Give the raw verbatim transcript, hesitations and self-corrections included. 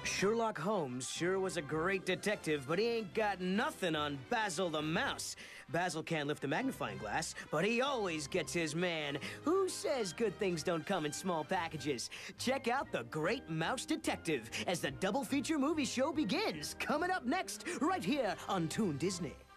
Sherlock Holmes sure was a great detective, but he ain't got nothing on Basil the Mouse. Basil can't lift a magnifying glass, but he always gets his man. Who says good things don't come in small packages? Check out The Great Mouse Detective as the double feature movie show begins, coming up next, right here on Toon Disney.